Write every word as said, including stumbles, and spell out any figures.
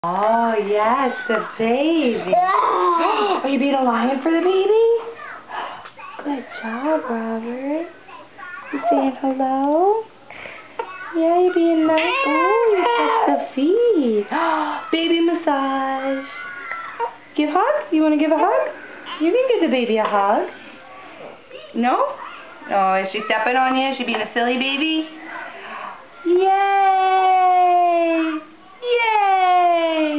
Oh, yes, the baby. Are you being a lion for the baby? Good job, Robert. You saying hello? Yeah, you're being nice. Oh, you touched the feet. Baby massage. Give hug? You want to give a hug? You can give the baby a hug. No? Oh, is she stepping on you? Is she being a silly baby? Yay! Yay!